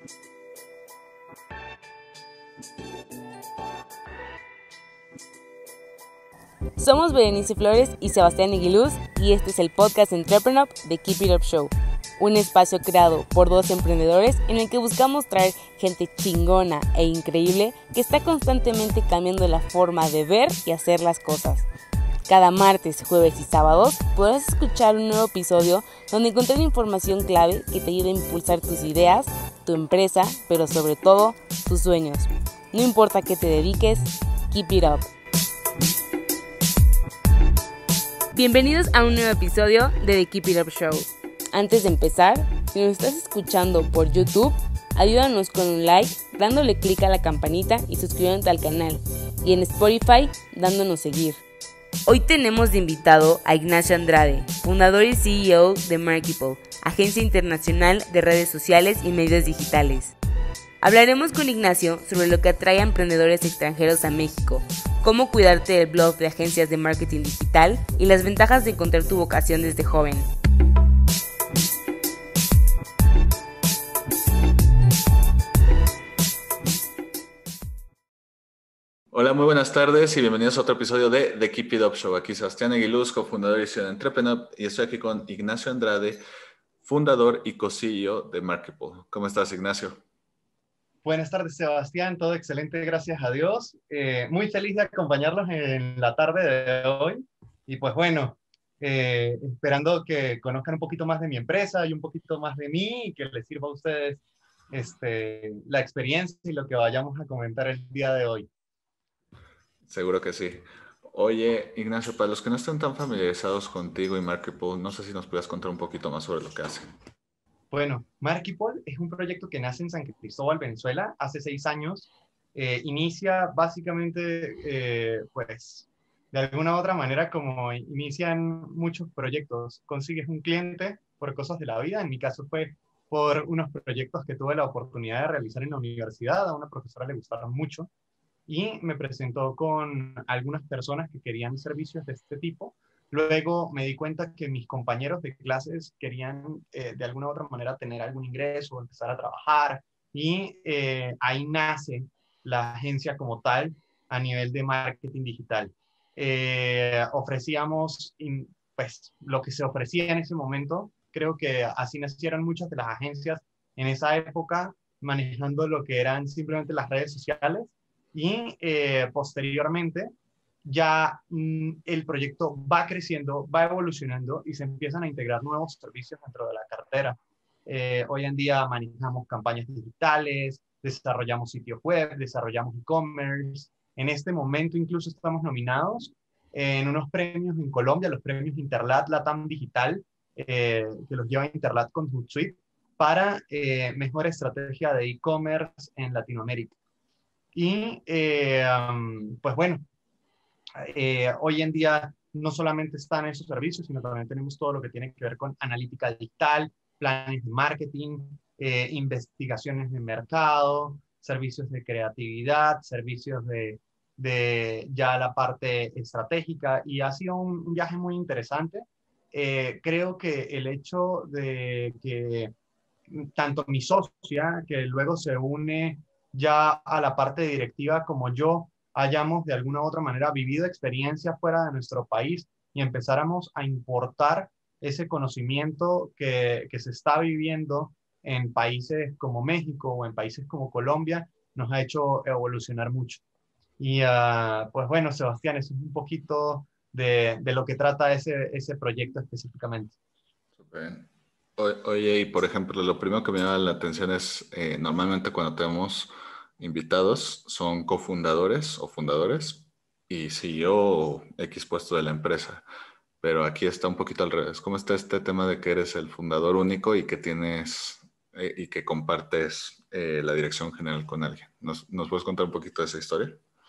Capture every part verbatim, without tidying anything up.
Somos Berenice Flores y Sebastián Aguiluz y este es el podcast Entrepreneur de Keep It Up Show, un espacio creado por dos emprendedores en el que buscamos traer gente chingona e increíble que está constantemente cambiando la forma de ver y hacer las cosas. Cada martes, jueves y sábados podrás escuchar un nuevo episodio donde encontrar información clave que te ayude a impulsar tus ideas, tu empresa, pero sobre todo tus sueños. No importa qué te dediques, keep it up. Bienvenidos a un nuevo episodio de The Keep It Up Show. Antes de empezar, si nos estás escuchando por YouTube, ayúdanos con un like, dándole clic a la campanita y suscribiéndote al canal. Y en Spotify, dándonos seguir. Hoy tenemos de invitado a Ignacio Andrade, fundador y C E O de Marketable, agencia internacional de redes sociales y medios digitales. Hablaremos con Ignacio sobre lo que atrae a emprendedores extranjeros a México, cómo cuidarte del blog de agencias de marketing digital y las ventajas de encontrar tu vocación desde joven. Hola, muy buenas tardes y bienvenidos a otro episodio de The Keep It Up Show. Aquí Sebastián Aguiluz, cofundador y C E O de Entrepreneur, y estoy aquí con Ignacio Andrade, fundador y co-C E O de Marketable. ¿Cómo estás, Ignacio? Buenas tardes, Sebastián. Todo excelente, gracias a Dios. Eh, muy feliz de acompañarlos en la tarde de hoy. Y pues bueno, eh, esperando que conozcan un poquito más de mi empresa y un poquito más de mí y que les sirva a ustedes este, la experiencia y lo que vayamos a comentar el día de hoy. Seguro que sí. Oye, Ignacio, para los que no están tan familiarizados contigo y Marketable, no sé si nos puedas contar un poquito más sobre lo que hacen. Bueno, Marketable es un proyecto que nace en San Cristóbal, Venezuela, hace seis años. Eh, inicia básicamente, eh, pues, de alguna u otra manera, como inician muchos proyectos. Consigues un cliente por cosas de la vida. En mi caso fue por unos proyectos que tuve la oportunidad de realizar en la universidad. A una profesora le gustaron mucho y me presentó con algunas personas que querían servicios de este tipo. Luego me di cuenta que mis compañeros de clases querían eh, de alguna u otra manera tener algún ingreso, empezar a trabajar y eh, ahí nace la agencia como tal a nivel de marketing digital. Eh, ofrecíamos in, pues, lo que se ofrecía en ese momento. Creo que así nacieron muchas de las agencias en esa época, manejando lo que eran simplemente las redes sociales y eh, posteriormente ya mmm, el proyecto va creciendo, va evolucionando y se empiezan a integrar nuevos servicios dentro de la cartera. Eh, hoy en día manejamos campañas digitales, desarrollamos sitios web, desarrollamos e-commerce. En este momento incluso estamos nominados en unos premios en Colombia, los premios Interlat Latam Digital, eh, que los lleva Interlat con Hootsuite, para eh, mejor estrategia de e-commerce en Latinoamérica. Y eh, um, pues bueno, eh, hoy en día no solamente están esos servicios, sino también tenemos todo lo que tiene que ver con analítica digital, planes de marketing, eh, investigaciones de mercado, servicios de creatividad, servicios de, de ya la parte estratégica, y ha sido un, un viaje muy interesante. Eh, creo que el hecho de que tanto mi socia, que luego se une ya a la parte directiva, como yo, hayamos de alguna u otra manera vivido experiencias fuera de nuestro país y empezáramos a importar ese conocimiento que, que se está viviendo en países como México o en países como Colombia, nos ha hecho evolucionar mucho. Y uh, pues bueno, Sebastián, eso es un poquito de, de lo que trata ese, ese proyecto específicamente. Bien. Oye, y por ejemplo, lo primero que me llama la atención es, eh, normalmente cuando tenemos invitados, son cofundadores o fundadores y C E O o X puesto de la empresa. Pero aquí está un poquito al revés. ¿Cómo está este tema de que eres el fundador único y que tienes eh, y que compartes eh, la dirección general con alguien? ¿Nos, ¿Nos puedes contar un poquito de esa historia?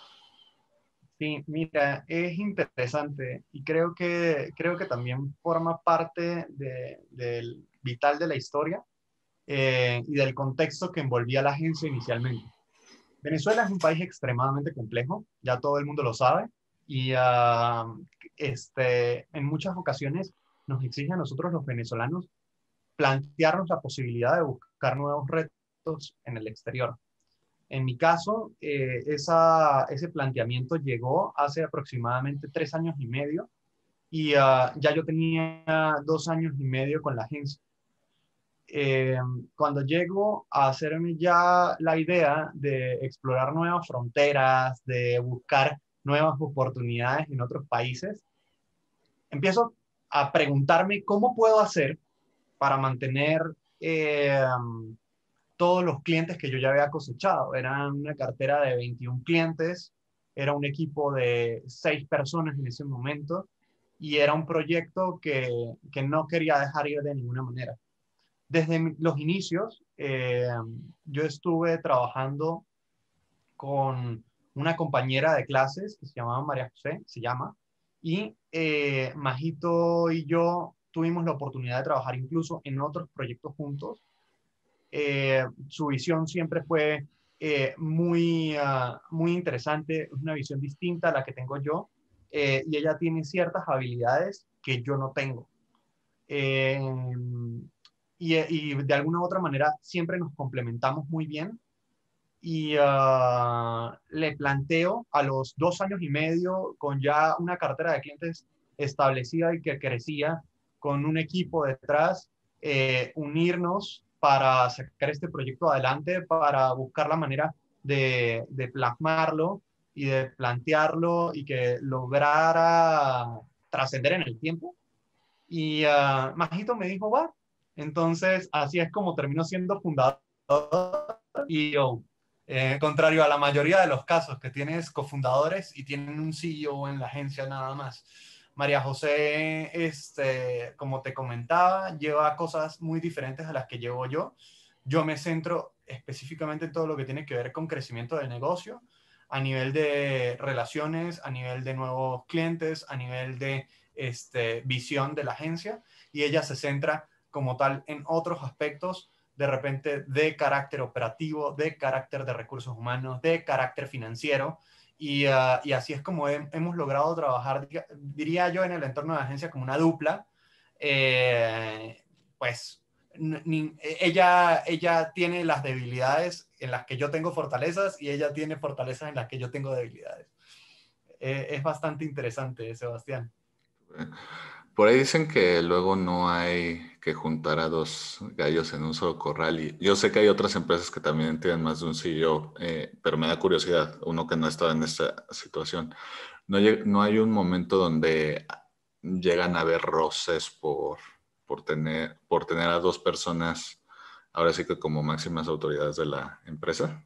Sí, mira, es interesante y creo que, creo que también forma parte de, del vital de la historia eh, y del contexto que envolvía la agencia inicialmente. Venezuela es un país extremadamente complejo, ya todo el mundo lo sabe, y uh, este, en muchas ocasiones nos exige a nosotros los venezolanos plantearnos la posibilidad de buscar nuevos retos en el exterior. En mi caso, eh, esa, ese planteamiento llegó hace aproximadamente tres años y medio y uh, ya yo tenía dos años y medio con la agencia. Eh, cuando llego a hacerme ya la idea de explorar nuevas fronteras, de buscar nuevas oportunidades en otros países, empiezo a preguntarme cómo puedo hacer para mantener eh, todos los clientes que yo ya había cosechado. Era una cartera de veintiún clientes, era un equipo de seis personas en ese momento y era un proyecto que, que no quería dejar ir de ninguna manera. Desde los inicios, eh, yo estuve trabajando con una compañera de clases que se llamaba María José, se llama, y eh, Majito y yo tuvimos la oportunidad de trabajar incluso en otros proyectos juntos. Eh, su visión siempre fue eh, muy, uh, muy interesante, una visión distinta a la que tengo yo, eh, y ella tiene ciertas habilidades que yo no tengo. Eh, y, y de alguna u otra manera siempre nos complementamos muy bien y uh, le planteo a los dos años y medio con ya una cartera de clientes establecida y que crecía con un equipo detrás, eh, unirnos para sacar este proyecto adelante, para buscar la manera de, de plasmarlo y de plantearlo y que lograra trascender en el tiempo. Y uh, Majito me dijo, va. Entonces, así es como terminó siendo fundador y yo. Eh, contrario a la mayoría de los casos que tienes cofundadores y tienen un C E O en la agencia nada más. María José, este, como te comentaba, lleva cosas muy diferentes a las que llevo yo. Yo me centro específicamente en todo lo que tiene que ver con crecimiento del negocio, a nivel de relaciones, a nivel de nuevos clientes, a nivel de este, visión de la agencia, y ella se centra como tal en otros aspectos de repente de carácter operativo, de carácter de recursos humanos, de carácter financiero, y, uh, y así es como he, hemos logrado trabajar, diría yo, en el entorno de la agencia como una dupla. Eh, pues ni, ella, ella tiene las debilidades en las que yo tengo fortalezas y ella tiene fortalezas en las que yo tengo debilidades. Eh, es bastante interesante, Sebastián. Por ahí dicen que luego no hay que juntar a dos gallos en un solo corral. Y yo sé que hay otras empresas que también tienen más de un C E O, eh, pero me da curiosidad, uno que no está en esta situación. No, no hay un momento donde llegan a haber roces por, por, tener, por tener a dos personas, ahora sí que como máximas autoridades de la empresa.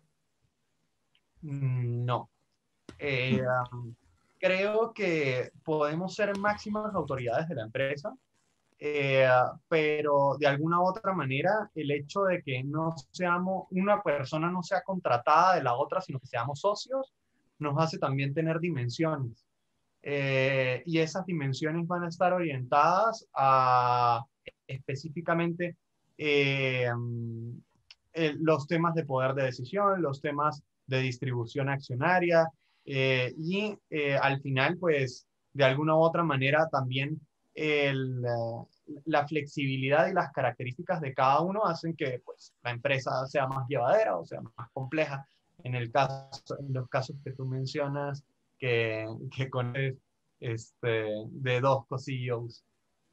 No. Eh, um, creo que podemos ser máximas autoridades de la empresa, eh, pero de alguna u otra manera el hecho de que no seamos, una persona no sea contratada de la otra, sino que seamos socios, nos hace también tener dimensiones. Eh, y esas dimensiones van a estar orientadas a específicamente eh, el, los temas de poder de decisión, los temas de distribución accionaria, eh, y eh, al final, pues, de alguna u otra manera también el, uh, la flexibilidad y las características de cada uno hacen que, pues, la empresa sea más llevadera o sea más compleja. En, el caso, en los casos que tú mencionas, que, que con este, de dos C E Os.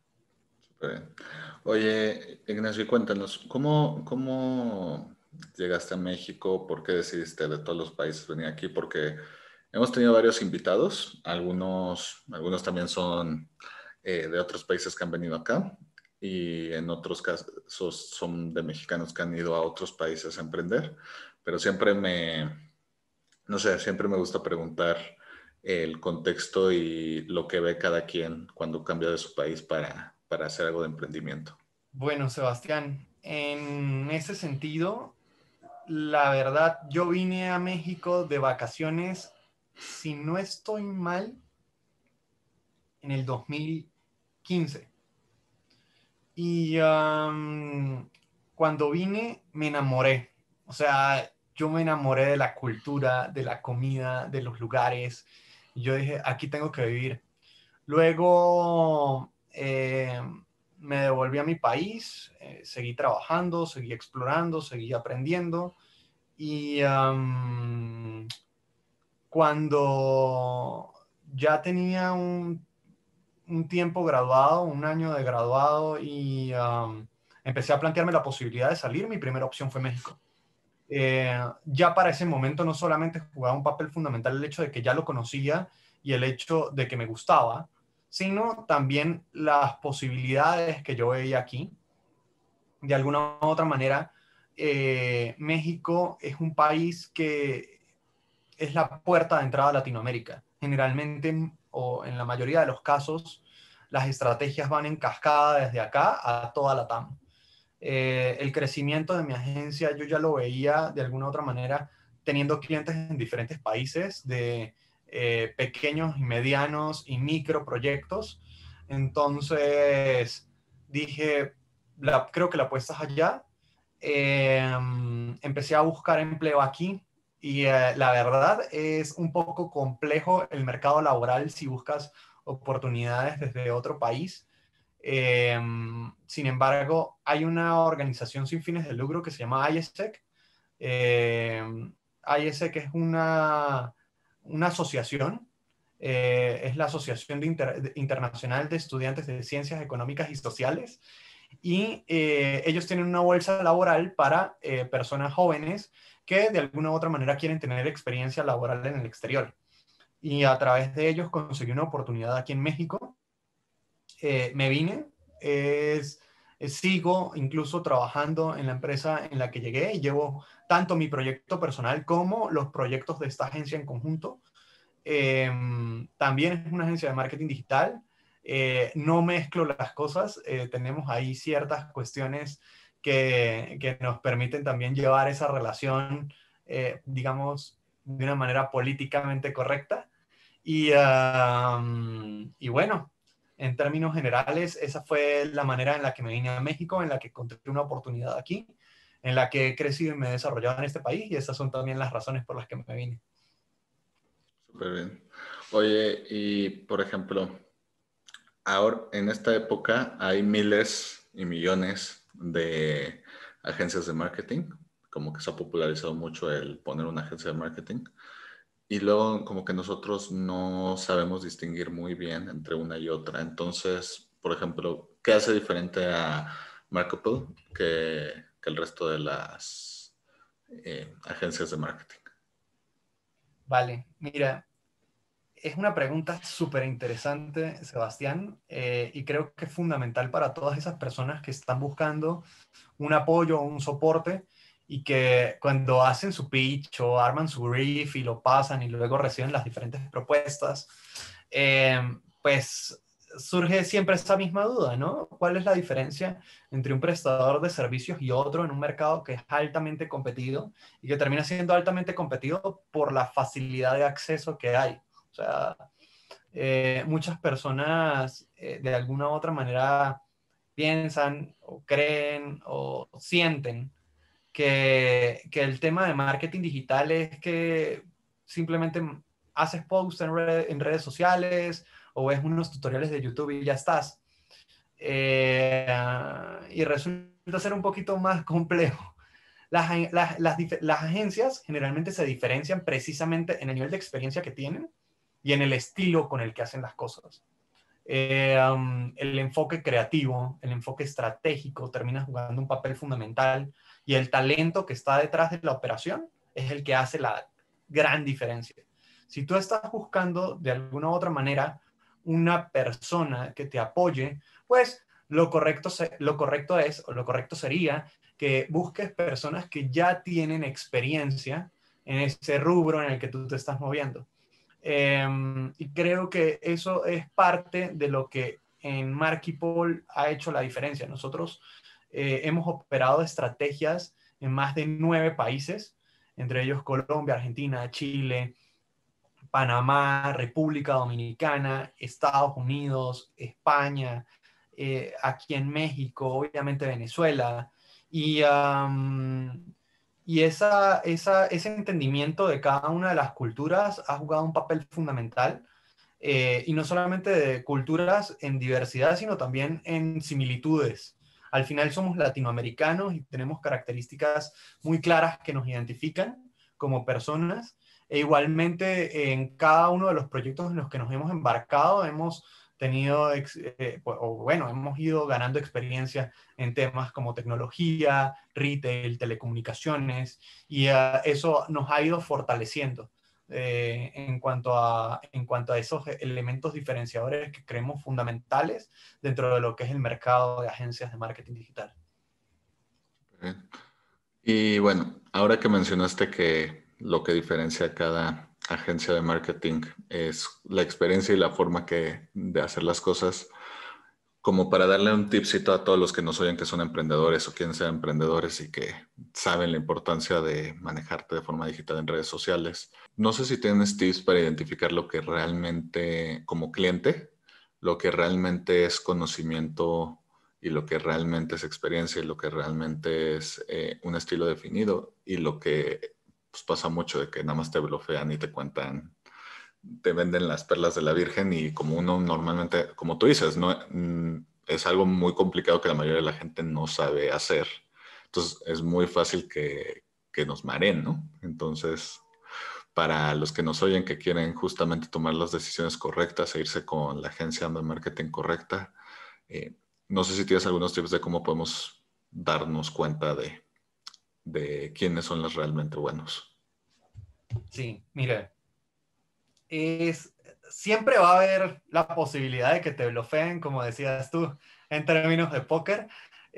Oye, Ignacio, cuéntanos, ¿cómo, cómo llegaste a México? ¿Por qué decidiste de todos los países venir aquí? Porque hemos tenido varios invitados, algunos, algunos también son eh, de otros países que han venido acá y en otros casos son de mexicanos que han ido a otros países a emprender, pero siempre me, no sé, siempre me gusta preguntar el contexto y lo que ve cada quien cuando cambia de su país para, para hacer algo de emprendimiento. Bueno, Sebastián, en ese sentido, la verdad, yo vine a México de vacaciones, si no estoy mal, en el dos mil quince. Y um, cuando vine, me enamoré. O sea, yo me enamoré de la cultura, de la comida, de los lugares. Y yo dije, aquí tengo que vivir. Luego, eh, me devolví a mi país, eh, seguí trabajando, seguí explorando, seguí aprendiendo y um, cuando ya tenía un, un tiempo graduado, un año de graduado y um, empecé a plantearme la posibilidad de salir, mi primera opción fue México. Eh, ya para ese momento no solamente jugaba un papel fundamental el hecho de que ya lo conocía y el hecho de que me gustaba, sino también las posibilidades que yo veía aquí. De alguna u otra manera, eh, México es un país que es la puerta de entrada a Latinoamérica. Generalmente, o en la mayoría de los casos, las estrategias van en cascada desde acá a toda la T A M. Eh, el crecimiento de mi agencia yo ya lo veía de alguna u otra manera teniendo clientes en diferentes países de eh, pequeños y medianos y micro proyectos. Entonces dije, la, creo que la apuesta es allá. Eh, empecé a buscar empleo aquí y eh, la verdad es un poco complejo el mercado laboral si buscas oportunidades desde otro país. Eh, sin embargo, hay una organización sin fines de lucro que se llama I E S E C. Eh, I E S E C es una, una asociación, eh, es la Asociación de Inter, de Internacional de Estudiantes de Ciencias Económicas y Sociales, y eh, ellos tienen una bolsa laboral para eh, personas jóvenes que de alguna u otra manera quieren tener experiencia laboral en el exterior. Y a través de ellos conseguí una oportunidad aquí en México. Eh, me vine, es, es, sigo incluso trabajando en la empresa en la que llegué y llevo tanto mi proyecto personal como los proyectos de esta agencia en conjunto. Eh, también es una agencia de marketing digital. Eh, no mezclo las cosas, eh, tenemos ahí ciertas cuestiones que, que, nos permiten también llevar esa relación, eh, digamos, de una manera políticamente correcta. Y, uh, y bueno, en términos generales, esa fue la manera en la que me vine a México, en la que encontré una oportunidad aquí, en la que he crecido y me he desarrollado en este país, y esas son también las razones por las que me vine. Súper bien. Oye, y por ejemplo, ahora en esta época hay miles y millones de agencias de marketing, como que se ha popularizado mucho el poner una agencia de marketing. Y luego como que nosotros no sabemos distinguir muy bien entre una y otra. Entonces, por ejemplo, ¿qué hace diferente a Marketable que, que el resto de las eh, agencias de marketing? Vale, mira, es una pregunta súper interesante, Sebastián, eh, y creo que es fundamental para todas esas personas que están buscando un apoyo o un soporte y que cuando hacen su pitch o arman su brief y lo pasan y luego reciben las diferentes propuestas, eh, pues surge siempre esa misma duda, ¿no? ¿Cuál es la diferencia entre un prestador de servicios y otro en un mercado que es altamente competido y que termina siendo altamente competido por la facilidad de acceso que hay? O sea, eh, muchas personas eh, de alguna u otra manera piensan o creen o sienten que, que el tema de marketing digital es que simplemente haces posts en, red, en redes sociales o ves unos tutoriales de YouTube y ya estás. Eh, y resulta ser un poquito más complejo. Las, las, las, las agencias generalmente se diferencian precisamente en el nivel de experiencia que tienen y en el estilo con el que hacen las cosas. Eh, um, el enfoque creativo, el enfoque estratégico termina jugando un papel fundamental y el talento que está detrás de la operación es el que hace la gran diferencia. Si tú estás buscando de alguna u otra manera una persona que te apoye, pues lo correcto, lo correcto es, o lo correcto sería que busques personas que ya tienen experiencia en ese rubro en el que tú te estás moviendo. Eh, y creo que eso es parte de lo que en Marketable ha hecho la diferencia. Nosotros eh, hemos operado estrategias en más de nueve países, entre ellos Colombia, Argentina, Chile, Panamá, República Dominicana, Estados Unidos, España, eh, aquí en México, obviamente Venezuela. Y, um, y esa, esa, ese entendimiento de cada una de las culturas ha jugado un papel fundamental eh, y no solamente de culturas en diversidad, sino también en similitudes. Al final somos latinoamericanos y tenemos características muy claras que nos identifican como personas, e igualmente en cada uno de los proyectos en los que nos hemos embarcado hemos tenido, eh, o bueno, hemos ido ganando experiencia en temas como tecnología, retail, telecomunicaciones, y uh, eso nos ha ido fortaleciendo eh, en, cuanto a, en cuanto a esos elementos diferenciadores que creemos fundamentales dentro de lo que es el mercado de agencias de marketing digital. Bien. Y bueno, ahora que mencionaste que lo que diferencia a cada agencia de marketing es la experiencia y la forma que, de hacer las cosas, como para darle un tipcito a todos los que nos oyen que son emprendedores o quieren ser emprendedores y que saben la importancia de manejarte de forma digital en redes sociales. No sé si tienes tips para identificar lo que realmente, como cliente, lo que realmente es conocimiento y lo que realmente es experiencia y lo que realmente es eh, un estilo definido y lo que pues, pasa mucho de que nada más te blofean y te cuentan, te venden las perlas de la Virgen y como uno normalmente, como tú dices, no mm, es algo muy complicado que la mayoría de la gente no sabe hacer. Entonces es muy fácil que, que nos mareen, ¿no? Entonces, para los que nos oyen que quieren justamente tomar las decisiones correctas e irse con la agencia de marketing correcta, eh, no sé si tienes algunos tips de cómo podemos darnos cuenta de, de quiénes son los realmente buenos. Sí, mire, es, siempre va a haber la posibilidad de que te blofeen, como decías tú, en términos de póker,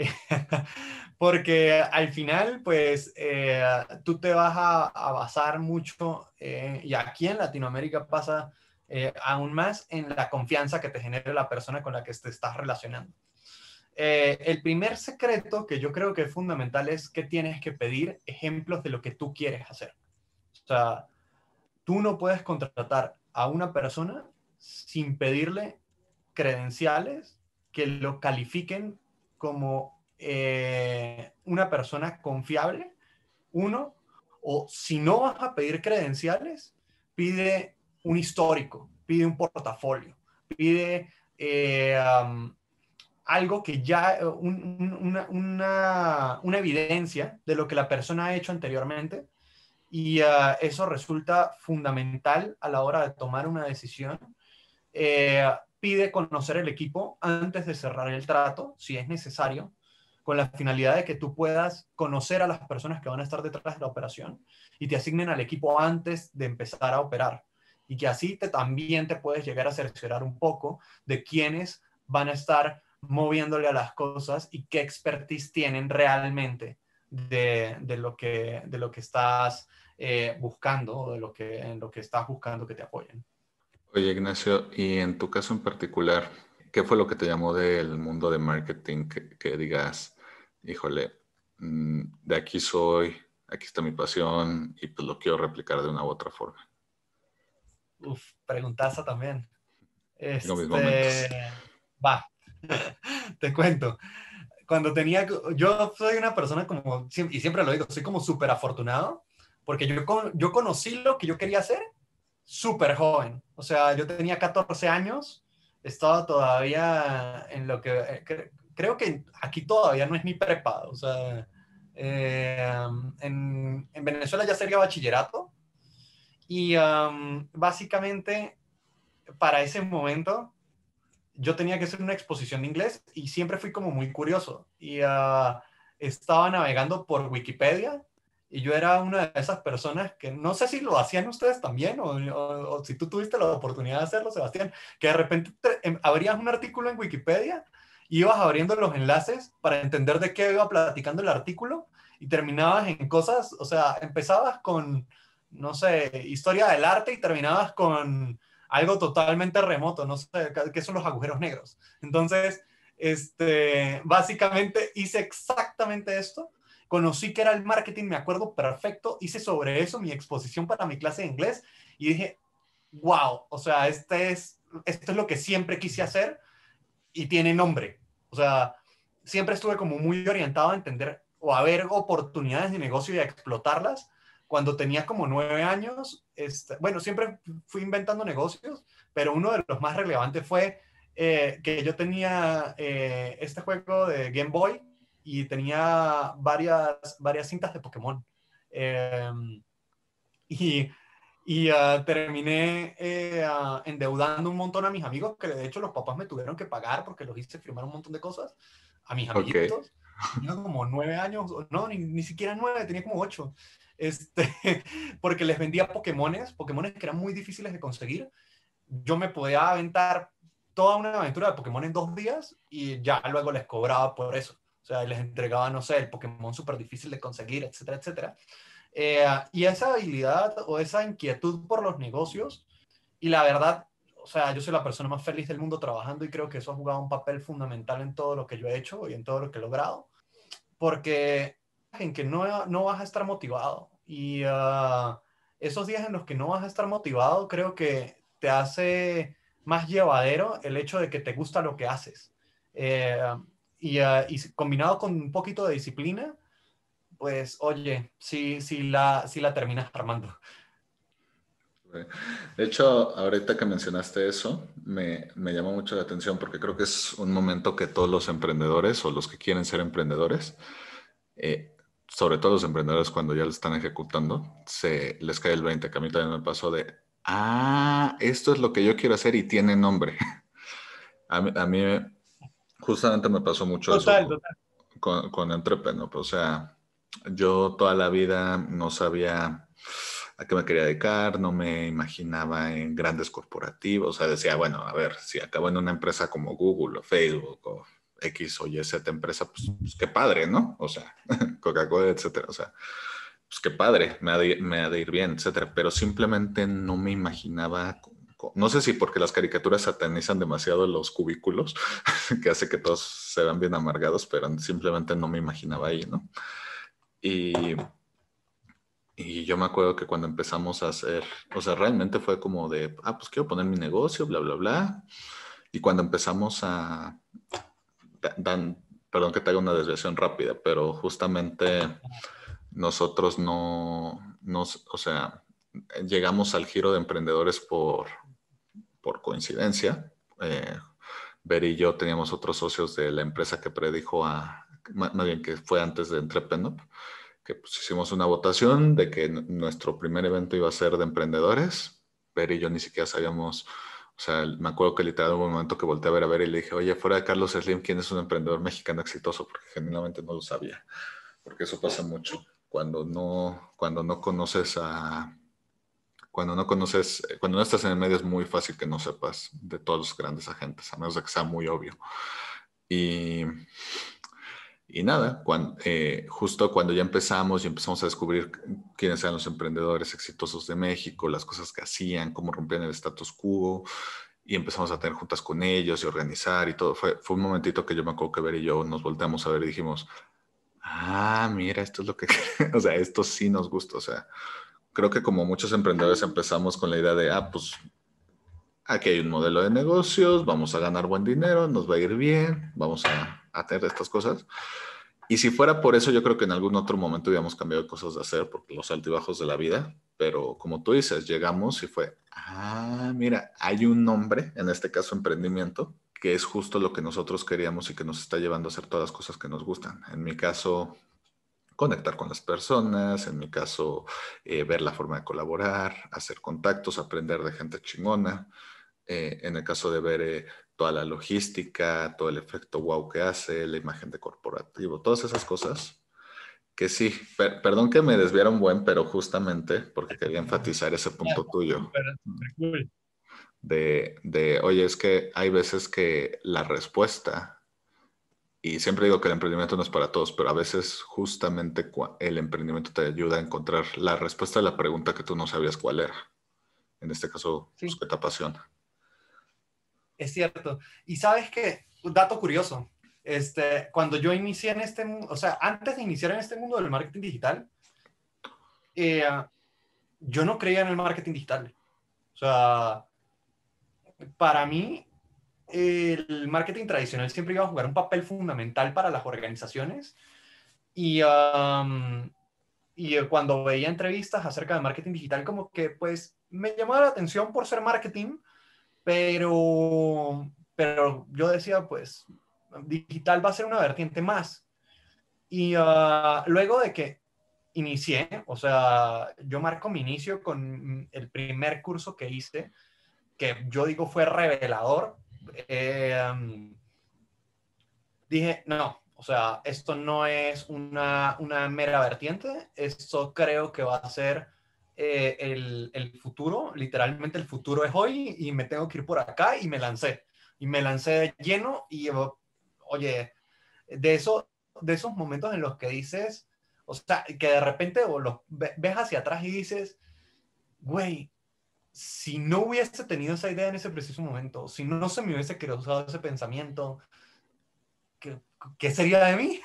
porque al final, pues, eh, tú te vas a, a basar mucho, eh, y aquí en Latinoamérica pasa eh, aún más en la confianza que te genere la persona con la que te estás relacionando. Eh, el primer secreto que yo creo que es fundamental es que tienes que pedir ejemplos de lo que tú quieres hacer. O sea, tú no puedes contratar a una persona sin pedirle credenciales que lo califiquen como eh, una persona confiable, uno, o si no vas a pedir credenciales, pide un histórico, pide un portafolio, pide eh, um, algo que ya, un, un, una, una, una evidencia de lo que la persona ha hecho anteriormente. Y uh, eso resulta fundamental a la hora de tomar una decisión. Eh, pide conocer el equipo antes de cerrar el trato, si es necesario, con la finalidad de que tú puedas conocer a las personas que van a estar detrás de la operación y te asignen al equipo antes de empezar a operar. Y que así te, también te puedes llegar a cerciorar un poco de quiénes van a estar moviéndole a las cosas y qué expertise tienen realmente de, de, lo, que, de lo que estás eh, buscando o de lo que, en lo que estás buscando que te apoyen. Oye, Ignacio, y en tu caso en particular, ¿qué fue lo que te llamó del mundo de marketing que, que digas, híjole, mmm, de aquí soy, aquí está mi pasión y pues lo quiero replicar de una u otra forma? Uf, preguntaza también. Tengo mis momentos. Este, va, te cuento. Cuando tenía, yo soy una persona como, y siempre lo digo, soy como súper afortunado, porque yo, yo conocí lo que yo quería hacer súper joven. O sea, yo tenía catorce años, estaba todavía en lo que, eh, creo que aquí todavía no es ni prepa. O sea, eh, en, en Venezuela ya sería bachillerato. Y um, básicamente, para ese momento, yo tenía que hacer una exposición de inglés y siempre fui como muy curioso. Y uh, estaba navegando por Wikipedia y yo era una de esas personas que no sé si lo hacían ustedes también o, o, o si tú tuviste la oportunidad de hacerlo, Sebastián, que de repente te, abrías un artículo en Wikipedia y ibas abriendo los enlaces para entender de qué iba platicando el artículo y terminabas en cosas, o sea, empezabas con, no sé, historia del arte y terminabas con algo totalmente remoto, no sé qué son los agujeros negros. Entonces, este, básicamente hice exactamente esto. Conocí que era el marketing, me acuerdo perfecto. Hice sobre eso mi exposición para mi clase de inglés y dije, wow, o sea, este es, esto es lo que siempre quise hacer y tiene nombre. O sea, siempre estuve como muy orientado a entender o a ver oportunidades de negocio y a explotarlas, cuando tenía como nueve años, este, bueno, siempre fui inventando negocios, pero uno de los más relevantes fue eh, que yo tenía eh, este juego de Game Boy y tenía varias, varias cintas de Pokémon. Eh, y y uh, terminé eh, uh, endeudando un montón a mis amigos, que de hecho los papás me tuvieron que pagar porque los hice firmar un montón de cosas a mis Ok. amiguitos. Tenía como nueve años, no, ni, ni siquiera nueve, tenía como ocho. Este, porque les vendía Pokémones, Pokémones que eran muy difíciles de conseguir. Yo me podía aventar toda una aventura de Pokémon en dos días y ya luego les cobraba por eso. O sea, les entregaba, no sé, el Pokémon súper difícil de conseguir, etcétera, etcétera. Eh, y esa habilidad o esa inquietud por los negocios, y la verdad, o sea, yo soy la persona más feliz del mundo trabajando y creo que eso ha jugado un papel fundamental en todo lo que yo he hecho y en todo lo que he logrado, porque en que no, no vas a estar motivado y uh, esos días en los que no vas a estar motivado creo que te hace más llevadero el hecho de que te gusta lo que haces. Eh, y, uh, y combinado con un poquito de disciplina, pues oye, sí, sí la, sí la terminas armando. De hecho, ahorita que mencionaste eso, me, me llamó mucho la atención porque creo que es un momento que todos los emprendedores o los que quieren ser emprendedores, eh, sobre todo los emprendedores cuando ya lo están ejecutando, se les cae el veinte, que a mí también me pasó de, ah, esto es lo que yo quiero hacer y tiene nombre. A mí, a mí justamente me pasó mucho eso Total, con, total. con, con Entrepreneur. O sea, yo toda la vida no sabía a qué me quería dedicar, no me imaginaba en grandes corporativos. O sea, decía, bueno, a ver, si acabo en una empresa como Google o Facebook o X o Y Z empresa, pues, pues qué padre, ¿no? O sea, Coca-Cola, etcétera. O sea, pues qué padre, me ha de, me ha de ir bien, etcétera. Pero simplemente no me imaginaba. No sé si porque las caricaturas satanizan demasiado los cubículos, que hace que todos se vean bien amargados, pero simplemente no me imaginaba ahí, ¿no? Y, y yo me acuerdo que cuando empezamos a hacer, o sea, realmente fue como de, ah, pues quiero poner mi negocio, bla, bla, bla. Y cuando empezamos a, dan, perdón que te haga una desviación rápida, pero justamente nosotros no, no, o sea, llegamos al giro de emprendedores por, por coincidencia. Eh, Ver y yo teníamos otros socios de la empresa que predijo a, más bien que fue antes de Entrepreneur, que pues hicimos una votación de que nuestro primer evento iba a ser de emprendedores. Ver y yo ni siquiera sabíamos, o sea, me acuerdo que literal hubo un momento que volteé a ver a ver y le dije, oye, fuera de Carlos Slim, ¿quién es un emprendedor mexicano exitoso? Porque genuinamente no lo sabía, porque eso pasa mucho. Cuando no, cuando no conoces a cuando no conoces, cuando no estás en el medio es muy fácil que no sepas de todos los grandes agentes, a menos de que sea muy obvio. Y, y nada, cuando, eh, justo cuando ya empezamos y empezamos a descubrir quiénes eran los emprendedores exitosos de México, las cosas que hacían, cómo rompían el status quo, y empezamos a tener juntas con ellos y organizar y todo, fue, fue un momentito que yo me acuerdo que Ver y yo nos volteamos a ver y dijimos, ah, mira, esto es lo que, o sea, esto sí nos gusta, o sea, creo que como muchos emprendedores empezamos con la idea de, ah, pues aquí hay un modelo de negocios, vamos a ganar buen dinero, nos va a ir bien, vamos a, a tener estas cosas. Y si fuera por eso, yo creo que en algún otro momento hubiéramos cambiado cosas de hacer, porque los altibajos de la vida, pero como tú dices, llegamos y fue, ah, mira, hay un nombre, en este caso emprendimiento, que es justo lo que nosotros queríamos y que nos está llevando a hacer todas las cosas que nos gustan. En mi caso, conectar con las personas, en mi caso, eh, ver la forma de colaborar, hacer contactos, aprender de gente chingona. Eh, en el caso de ver eh, toda la logística, todo el efecto wow que hace, la imagen de corporativo, todas esas cosas. Que sí, per perdón que me desviara un buen, pero justamente porque quería enfatizar ese Ya, punto tuyo. súper, súper cool. De, de, oye, es que hay veces que la respuesta y siempre digo que el emprendimiento no es para todos, pero a veces justamente el emprendimiento te ayuda a encontrar la respuesta a la pregunta que tú no sabías cuál era. En este caso, pues, Sí, ¿qué te apasiona? es cierto. Y sabes qué, un dato curioso, este, cuando yo inicié en este mundo, o sea, antes de iniciar en este mundo del marketing digital, eh, yo no creía en el marketing digital. O sea, para mí, el marketing tradicional siempre iba a jugar un papel fundamental para las organizaciones y, um, y eh, cuando veía entrevistas acerca de marketing digital, como que pues me llamaba la atención por ser marketing, pero, pero yo decía, pues, digital va a ser una vertiente más. Y uh, luego de que inicié, o sea, yo marco mi inicio con el primer curso que hice, que yo digo fue revelador. Eh, um, dije, no, o sea, esto no es una, una mera vertiente, esto creo que va a ser eh, el, el futuro, literalmente el futuro es hoy y me tengo que ir por acá y me lancé. Y me lancé de lleno y, oye, de, eso, de esos momentos en los que dices, o sea, que de repente o los ves hacia atrás y dices, güey, si no hubiese tenido esa idea en ese preciso momento, si no se me hubiese cruzado ese pensamiento, ¿qué, qué sería de mí?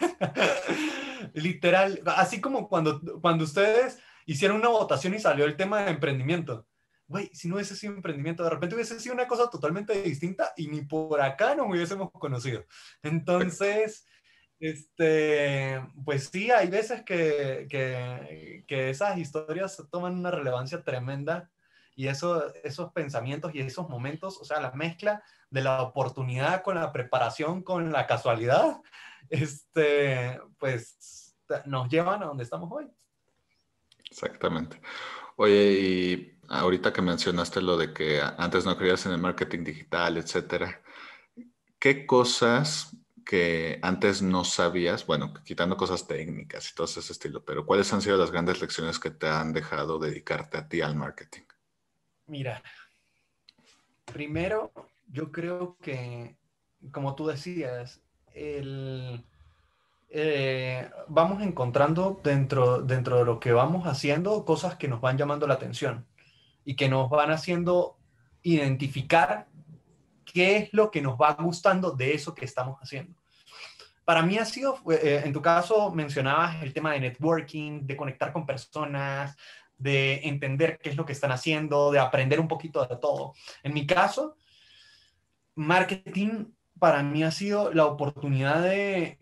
Literal, así como cuando, cuando ustedes hicieron una votación y salió el tema de emprendimiento. Güey, si no hubiese sido emprendimiento, de repente hubiese sido una cosa totalmente distinta y ni por acá nos hubiésemos conocido. Entonces, este, pues sí, hay veces que, que, que esas historias toman una relevancia tremenda y eso, esos pensamientos y esos momentos, o sea, la mezcla de la oportunidad con la preparación, con la casualidad, este, pues nos llevan a donde estamos hoy. Exactamente. Oye, y ahorita que mencionaste lo de que antes no creías en el marketing digital, etcétera, ¿qué cosas que antes no sabías, bueno, quitando cosas técnicas y todo ese estilo, pero cuáles han sido las grandes lecciones que te han dejado dedicarte a ti al marketing? Mira, primero, yo creo que, como tú decías, el, eh, vamos encontrando dentro, dentro de lo que vamos haciendo cosas que nos van llamando la atención y que nos van haciendo identificar qué es lo que nos va gustando de eso que estamos haciendo. Para mí ha sido, eh, en tu caso mencionabas el tema de networking, de conectar con personas, de entender qué es lo que están haciendo, de aprender un poquito de todo. En mi caso, marketing para mí ha sido la oportunidad de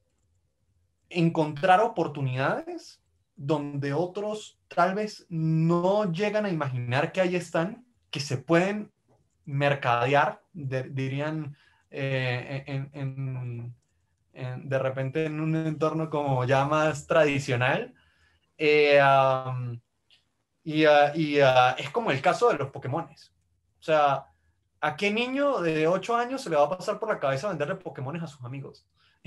encontrar oportunidades donde otros tal vez no llegan a imaginar que ahí están, que se pueden mercadear, de, dirían eh, en, en, en, de repente en un entorno como ya más tradicional. Eh, um, y uh, y uh, es como el caso de los Pokémones. O sea, ¿a qué niño de ocho años se le va a pasar por la cabeza venderle Pokémones a sus amigos?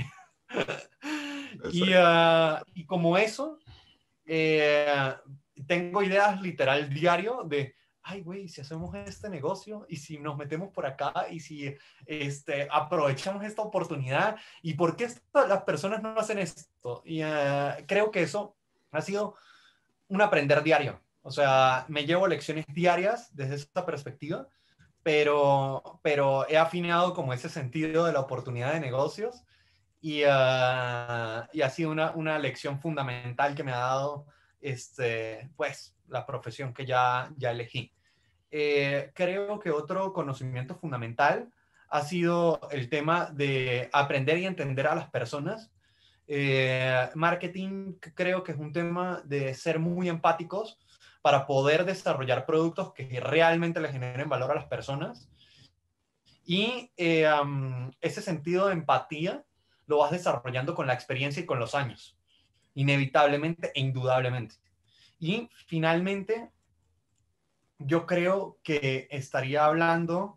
y, uh, y como eso, eh, tengo ideas literal diario de, ay, güey, si hacemos este negocio y si nos metemos por acá y si este, aprovechamos esta oportunidad y por qué esta, las personas no hacen esto. Y uh, creo que eso ha sido un aprender diario. O sea, me llevo lecciones diarias desde esa perspectiva, pero, pero he afinado como ese sentido de la oportunidad de negocios y, uh, y ha sido una, una lección fundamental que me ha dado este, pues, la profesión que ya, ya elegí. Eh, creo que otro conocimiento fundamental ha sido el tema de aprender y entender a las personas. Eh, marketing creo que es un tema de ser muy empáticos para poder desarrollar productos que realmente le generen valor a las personas. Y eh, um, ese sentido de empatía lo vas desarrollando con la experiencia y con los años, inevitablemente e indudablemente. Y finalmente, yo creo que estaría hablando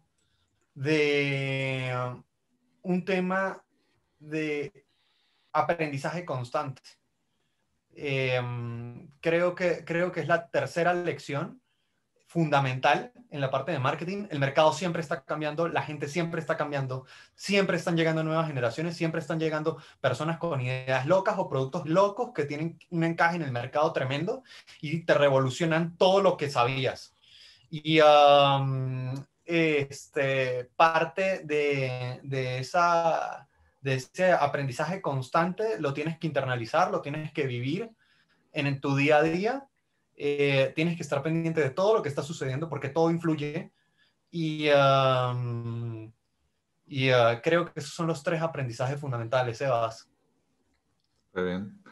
de um, un tema de aprendizaje constante. Eh, creo que, creo que es la tercera lección fundamental en la parte de marketing. El mercado siempre está cambiando, la gente siempre está cambiando, siempre están llegando nuevas generaciones, siempre están llegando personas con ideas locas o productos locos que tienen un encaje en el mercado tremendo y te revolucionan todo lo que sabías. Y um, este, parte de, de, esa, de ese aprendizaje constante lo tienes que internalizar, lo tienes que vivir en, en tu día a día. Eh, tienes que estar pendiente de todo lo que está sucediendo porque todo influye y, um, y uh, creo que esos son los tres aprendizajes fundamentales, Sebas. Muy bien.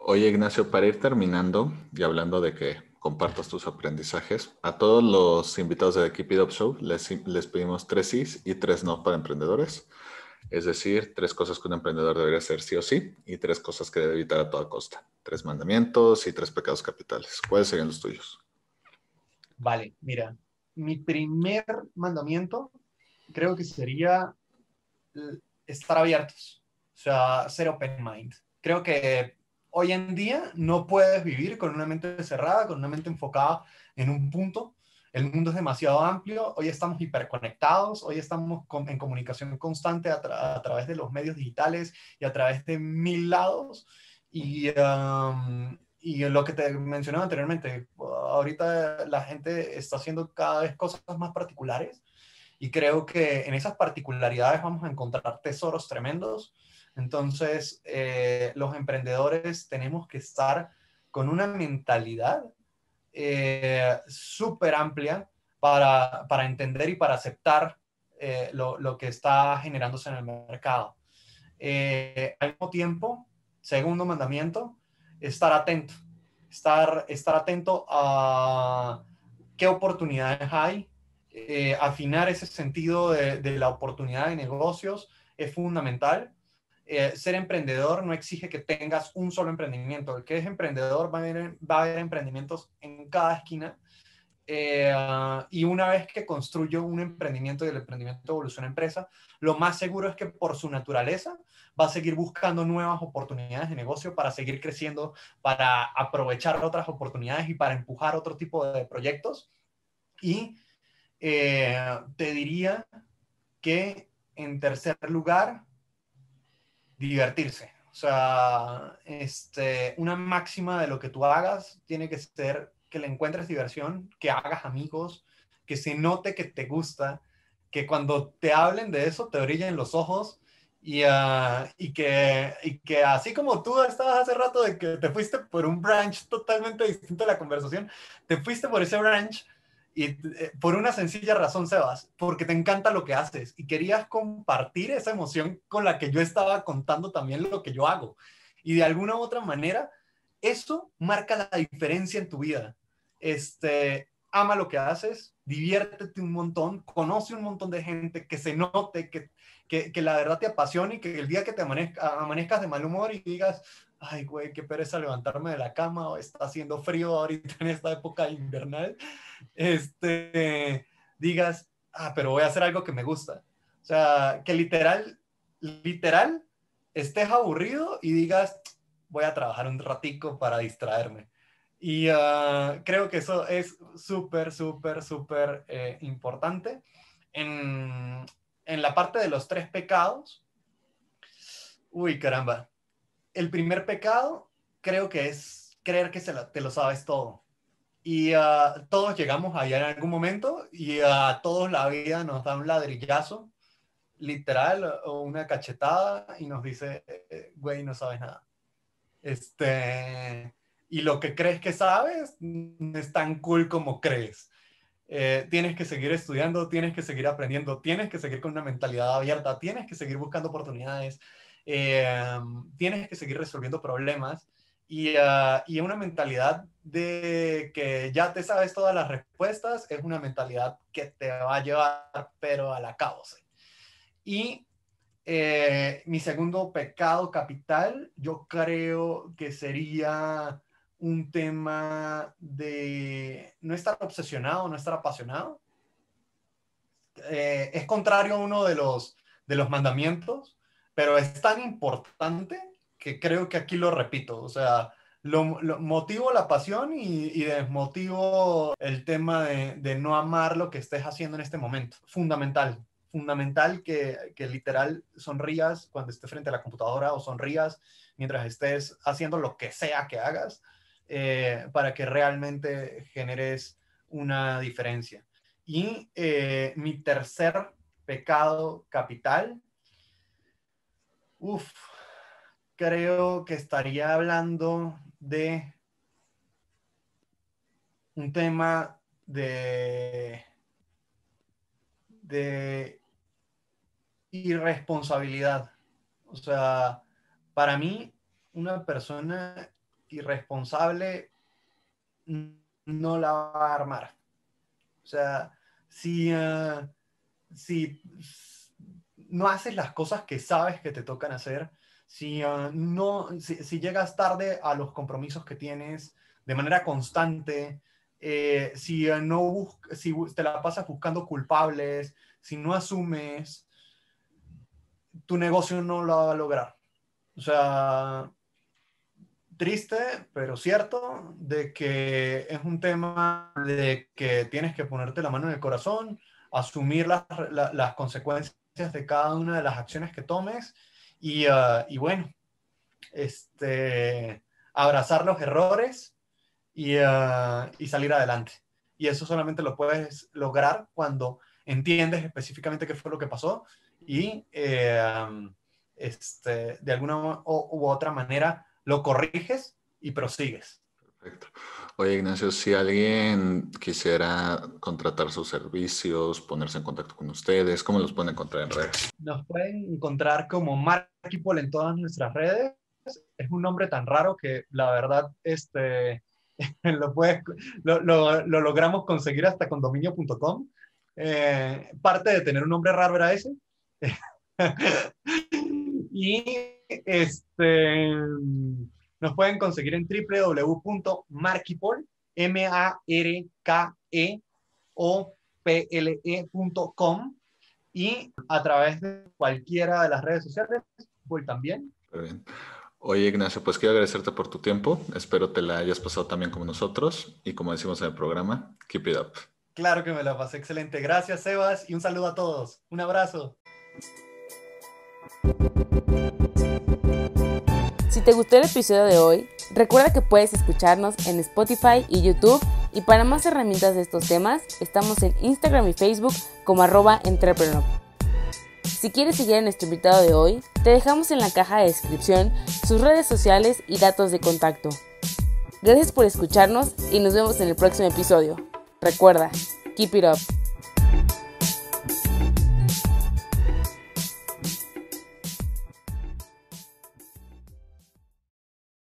Oye, Ignacio, para ir terminando y hablando de que compartas tus aprendizajes, a todos los invitados de Keep It Up Show les, les pedimos tres sís y tres no para emprendedores. Es decir, tres cosas que un emprendedor debería hacer sí o sí y tres cosas que debe evitar a toda costa. Tres mandamientos y tres pecados capitales. ¿Cuáles serían los tuyos? Vale, mira, mi primer mandamiento creo que sería eh, estar abiertos, o sea, ser open mind. Creo que hoy en día no puedes vivir con una mente cerrada, con una mente enfocada en un punto. El mundo es demasiado amplio, hoy estamos hiperconectados, hoy estamos con, en comunicación constante a, tra a través de los medios digitales y a través de mil lados. Y, um, y lo que te mencionaba anteriormente, ahorita la gente está haciendo cada vez cosas más particulares y creo que en esas particularidades vamos a encontrar tesoros tremendos. Entonces, eh, los emprendedores tenemos que estar con una mentalidad eh, súper amplia para, para entender y para aceptar eh, lo, lo que está generándose en el mercado. Eh, al mismo tiempo, segundo mandamiento, estar atento. Estar, estar atento a qué oportunidades hay. Eh, afinar ese sentido de, de la oportunidad de negocios es fundamental. Eh, ser emprendedor no exige que tengas un solo emprendimiento. El que es emprendedor va a haber, va a haber emprendimientos en cada esquina. Eh, uh, y una vez que construyo un emprendimiento y el emprendimiento evoluciona en empresa, lo más seguro es que por su naturaleza va a seguir buscando nuevas oportunidades de negocio para seguir creciendo, para aprovechar otras oportunidades y para empujar otro tipo de proyectos. Y eh, te diría que en tercer lugar, divertirse. O sea, este, una máxima de lo que tú hagas tiene que ser que le encuentres diversión, que hagas amigos, que se note que te gusta, que cuando te hablen de eso te brillen los ojos y, uh, y, que, y que así como tú estabas hace rato de que te fuiste por un branch totalmente distinto a la conversación, te fuiste por ese branch y eh, por una sencilla razón, Sebas, porque te encanta lo que haces y querías compartir esa emoción con la que yo estaba contando también lo que yo hago. Y de alguna u otra manera, eso marca la diferencia en tu vida. Este, ama lo que haces, diviértete un montón, conoce un montón de gente, que se note, que, que, que la verdad te apasione y que el día que te amanezca, amanezcas de mal humor y digas, ay, güey, qué pereza levantarme de la cama, o está haciendo frío ahorita en esta época invernal, este, digas, ah, pero voy a hacer algo que me gusta. O sea, que literal, literal, estés aburrido y digas, voy a trabajar un ratico para distraerme. Y uh, creo que eso es súper, súper, súper eh, importante. En, en la parte de los tres pecados, uy, caramba. El primer pecado creo que es creer que se la, te lo sabes todo. Y uh, todos llegamos allá en algún momento y a uh, todos la vida nos da un ladrillazo, literal, o una cachetada y nos dice, güey, no sabes nada. Este, y lo que crees que sabes no es tan cool como crees. Eh, tienes que seguir estudiando, tienes que seguir aprendiendo, tienes que seguir con una mentalidad abierta, tienes que seguir buscando oportunidades, eh, tienes que seguir resolviendo problemas y, uh, y una mentalidad de que ya te sabes todas las respuestas es una mentalidad que te va a llevar pero a la causa. Y eh, mi segundo pecado capital, yo creo que sería un tema de no estar obsesionado, no estar apasionado. Eh, es contrario a uno de los, de los mandamientos, pero es tan importante que creo que aquí lo repito. O sea, lo, lo motivo la pasión y, y desmotivo el tema de, de no amar lo que estés haciendo en este momento. Fundamental. Fundamental que, que literal sonrías cuando estés frente a la computadora o sonrías mientras estés haciendo lo que sea que hagas eh, para que realmente generes una diferencia. Y eh, mi tercer pecado capital, uf, creo que estaría hablando de un tema de, de irresponsabilidad. O sea, para mí, una persona irresponsable no la va a armar. O sea, si, uh, si no haces las cosas que sabes que te tocan hacer, si, uh, no, si, si llegas tarde a los compromisos que tienes de manera constante, eh, si, uh, no busca, si te la pasas buscando culpables, si no asumes, tu negocio no lo va a lograr. O sea, triste, pero cierto, de que es un tema de que tienes que ponerte la mano en el corazón, asumir las, la, las consecuencias de cada una de las acciones que tomes y, uh, y bueno, este, abrazar los errores y, uh, y salir adelante. Y eso solamente lo puedes lograr cuando entiendes específicamente qué fue lo que pasó y eh, um, este, de alguna u, u otra manera lo corriges y prosigues. Perfecto. Oye, Ignacio, si alguien quisiera contratar sus servicios, ponerse en contacto con ustedes, ¿cómo los pueden encontrar en redes? Nos pueden encontrar como Markipol en todas nuestras redes. Es un nombre tan raro que la verdad este, lo, puedes, lo, lo, lo logramos conseguir hasta con dominio punto com. Eh, parte de tener un nombre raro era ese. Y este, nos pueden conseguir en doble u doble u doble u punto markipol punto com y a través de cualquiera de las redes sociales, pues también. Muy bien. Oye, Ignacio, pues quiero agradecerte por tu tiempo. Espero te la hayas pasado también como nosotros y como decimos en el programa, keep it up. Claro que me la pasé excelente. Gracias, Sebas, y un saludo a todos. Un abrazo. Si te gustó el episodio de hoy, recuerda que puedes escucharnos en Spotify y YouTube, y para más herramientas de estos temas, estamos en Instagram y Facebook como arroba entrepreneur. Si quieres seguir a nuestro invitado de hoy, te dejamos en la caja de descripción sus redes sociales y datos de contacto. Gracias por escucharnos y nos vemos en el próximo episodio. Recuerda, keep it up.